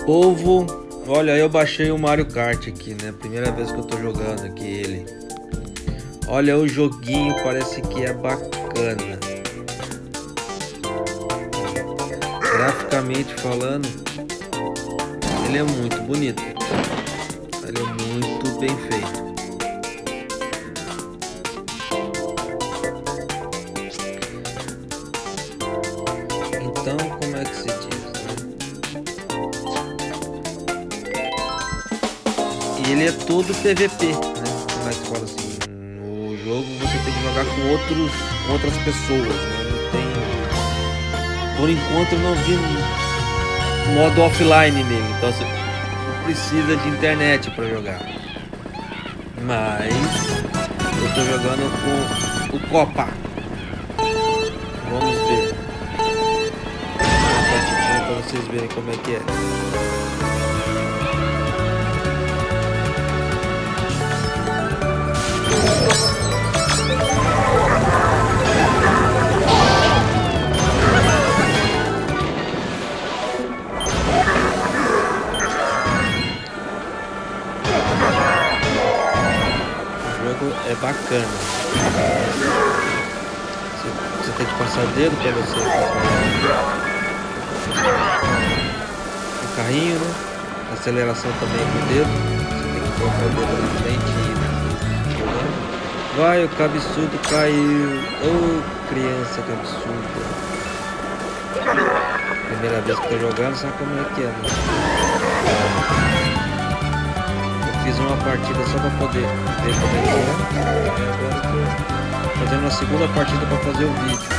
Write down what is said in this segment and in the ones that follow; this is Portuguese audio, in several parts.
Povo, olha, eu baixei o Mario Kart aqui, né? Primeira vez que eu tô jogando aqui ele. Olha, o joguinho parece que é bacana. Graficamente falando, ele é muito bonito. Ele é muito bem feito. Então, como é que se diz, né? E ele é todo PVP, né? Como é que se fala assim? No jogo você tem que jogar com outras pessoas, né? Não tem... Por enquanto eu não vi modo offline nele, então você não precisa de internet para jogar. Mas eu tô jogando com o Copa. Vamos ver. Para vocês verem como é que é. O jogo é bacana. Você tem que passar o dedo para você o carrinho, né? A aceleração também com o dedo. Você tem que colocar o dedo na frente e jogando. Vai, o cabeçudo caiu. Ô, criança cabeçuda. Primeira vez que tô jogando, sabe como é que é, né? Eu fiz uma partida só para poder ver como é que é. Agora tô fazendo uma segunda partida para fazer o vídeo.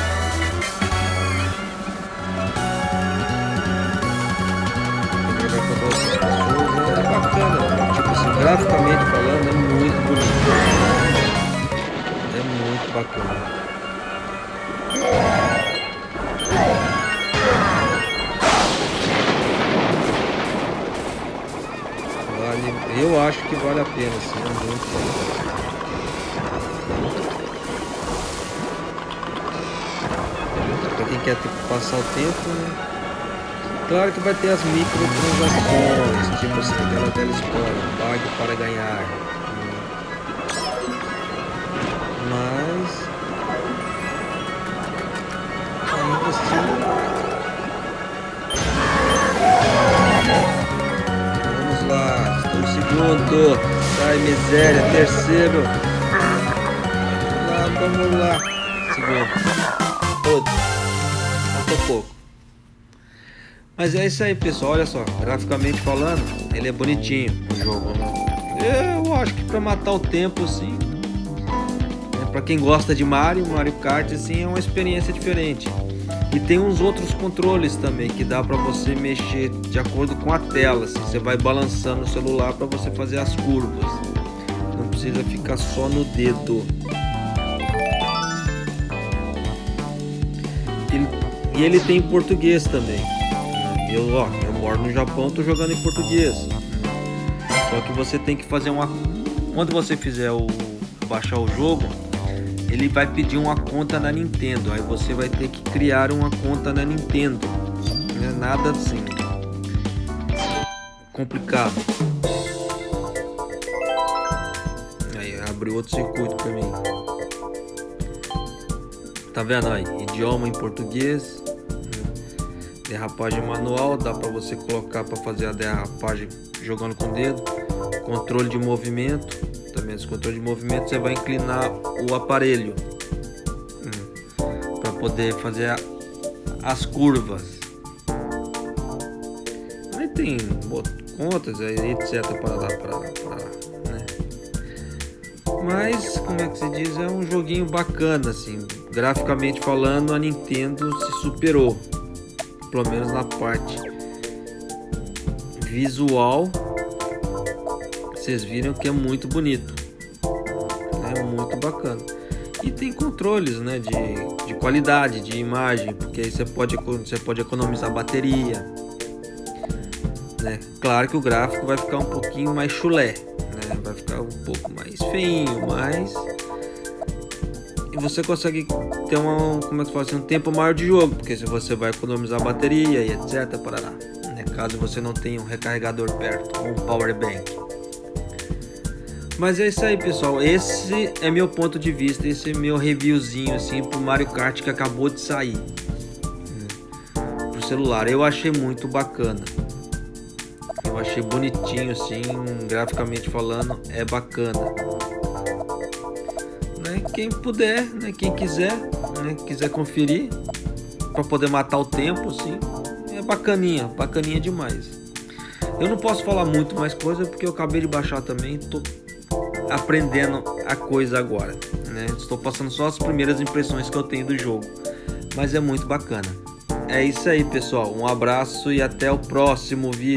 É bacana, tipo assim, graficamente falando, é muito bonito. É muito bacana. Vale, eu acho que vale a pena, sim, é muito bom. Pra quem quer passar o tempo, né? Claro que vai ter as microtransações, tipo assim, aquela velha história, pague para ganhar. Mas ainda assim, vamos lá, estou em segundo, sai miséria, terceiro, vamos lá, segundo, todo, faltou pouco. Mas é isso aí, pessoal, olha só, graficamente falando, ele é bonitinho o jogo, né? Eu acho que pra matar o tempo, assim, né? Pra quem gosta de Mario Kart, assim, é uma experiência diferente. E tem uns outros controles também, que dá pra você mexer de acordo com a tela, assim, você vai balançando o celular pra você fazer as curvas. Não precisa ficar só no dedo. E ele tem em português também. Eu moro no Japão, tô jogando em português. Só que você tem que fazer uma... Quando você fizer baixar o jogo, ele vai pedir uma conta na Nintendo. Aí você vai ter que criar uma conta na Nintendo. Não é nada assim complicado. Aí abriu outro circuito pra mim. Tá vendo aí? Idioma em português. Derrapagem manual, dá para você colocar para fazer a derrapagem jogando com o dedo. Controle de movimento, também esse controle de movimento você vai inclinar o aparelho para poder fazer as curvas. Aí tem contas, etc para né? Mas como é que se diz, é um joguinho bacana assim. Graficamente falando, a Nintendo se superou. Pelo menos na parte visual, vocês viram que é muito bonito, é muito bacana. E tem controles, né, de qualidade, de imagem, porque aí você pode economizar bateria, né? Claro que o gráfico vai ficar um pouquinho mais chulé, né? Vai ficar um pouco mais feinho, mas e você consegue ter como é que fala assim, um tempo maior de jogo, porque se você vai economizar bateria e etc, parará, né, caso você não tenha um recarregador perto ou um power bank. Mas é isso aí, pessoal, esse é meu ponto de vista, esse é meu reviewzinho assim pro Mario Kart que acabou de sair, né, pro celular. Eu achei muito bacana, eu achei bonitinho assim, graficamente falando, é bacana, né? Quem puder, né, quem quiser, né, quiser conferir para poder matar o tempo assim, é bacaninha, bacaninha demais. Eu não posso falar muito mais coisa porque eu acabei de baixar também, tô aprendendo a coisa agora, né? Estou passando só as primeiras impressões que eu tenho do jogo, mas é muito bacana. É isso aí, pessoal, um abraço e até o próximo vídeo.